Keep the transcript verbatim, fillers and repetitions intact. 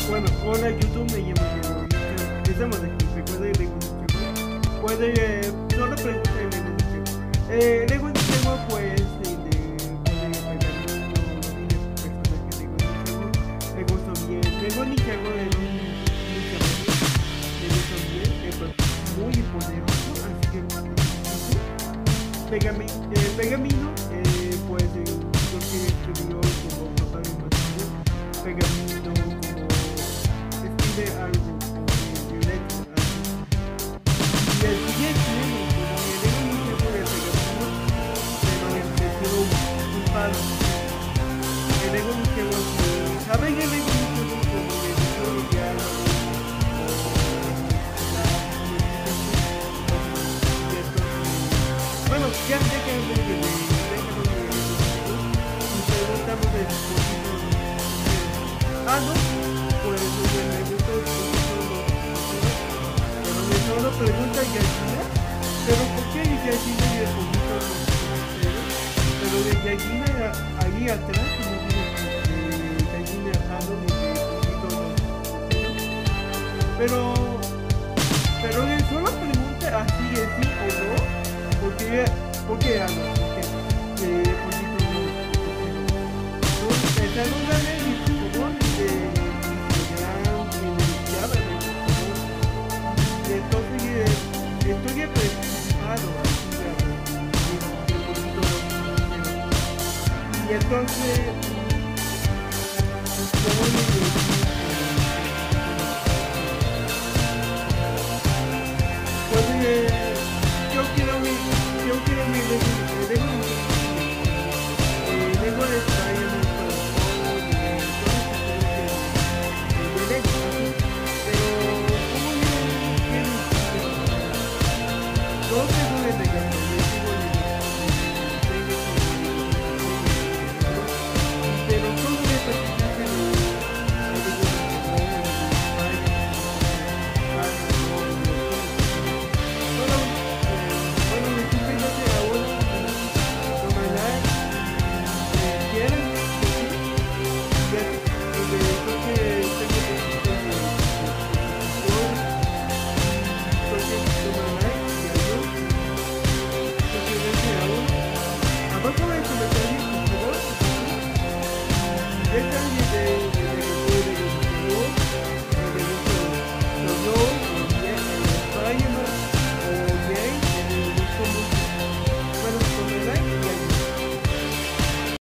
Bueno, hola YouTube, me llamo Diego y estamos aquí. Recuerda el Lego Nintendo. Puede, eh, solo pregunta el Lego Nintendo. Eh, Lego Nintendo, pues, eh, de, puede pegar los niños personajes de Lego Nintendo. Me gustó bien. Lego Nintendo de los niños me gustó bien. Es muy poderoso, así que Pegami, eh, Pegamino, eh, pues, eh, lo que escribió como protagonista. Pegamino como escribe algo como violento y el siguiente como el Lego Nintendo de Pegamino pero en sentido un palo el Lego Nintendo ¿saben el Lego Nintendo como de historia bueno ya sé que es de Lego Nintendo y preguntamos de dispositivos. Ah, no, pues me gustó el pero me solo pregunta Yagina, pero ¿por qué Yagina y el poquito pero de Yagina ahí atrás no tiene Yagina dejando ni de poquito pero pero le solo pregunta así de sí o no, porque porque algo, porque de poquito no, está en un gran estoy preocupado y entonces pues eh, yo quiero mi yo quiero mi dejo mi dejo de traer un Esta es mi